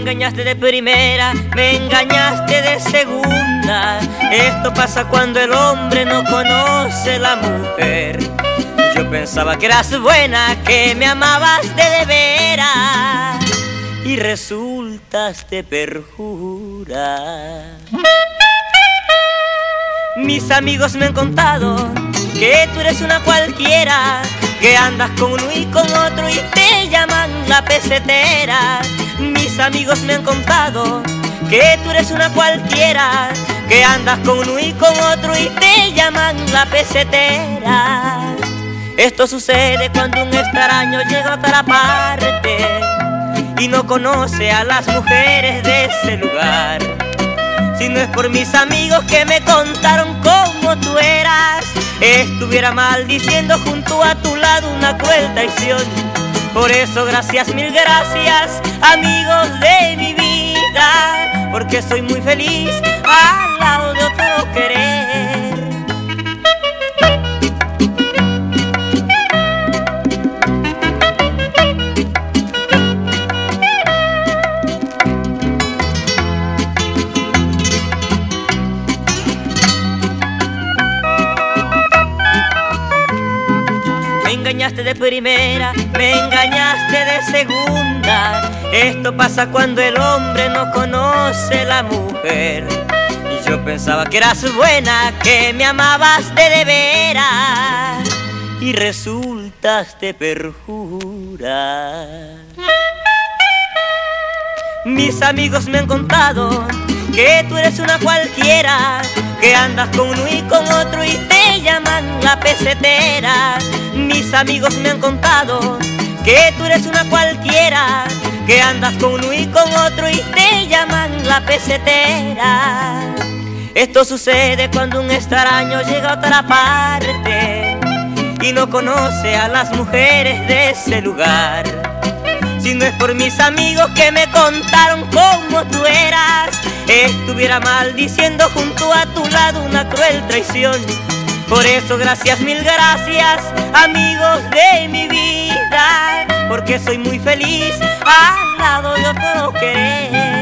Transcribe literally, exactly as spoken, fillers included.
engañaste de primera, me engañaste de segunda. Esto pasa cuando el hombre no conoce la mujer. Yo pensaba que eras buena, que me amabas de de veras, y resultaste perjura. Mis amigos me han contado que tú eres una cualquiera, que andas con uno y con otro y te llaman la pesetera. Mis amigos me han contado que tú eres una cualquiera, que andas con uno y con otro y te llaman la pesetera. Esto sucede cuando un extraño llega a otra parte y no conoce a las mujeres de ese lugar. Si no es por mis amigos que me contaron cómo tú eras, estuviera maldiciendo junto a tu lado una cruel traición. Por eso gracias, mil gracias, amigos de mi vida, porque soy muy feliz al lado de otro querer. Me engañaste de primera, me engañaste de segunda. Esto pasa cuando el hombre no conoce la mujer. Y yo pensaba que eras buena, que me amabas de de veras, y resultaste perjura. Mis amigos me han contado que tú eres una cualquiera, que andas con uno y con otro y te llaman la pesetera. Mis amigos me han contado que tú eres una cualquiera, que andas con uno y con otro y te llaman la pesetera. Esto sucede cuando un extraño llega a otra parte y no conoce a las mujeres de ese lugar. Si no es por mis amigos que me contaron cómo tú eras, estuviera maldiciendo junto a tu lado una cruel traición. Por eso gracias, mil gracias, amigos de mi vida, porque soy muy feliz al lado de otro querer.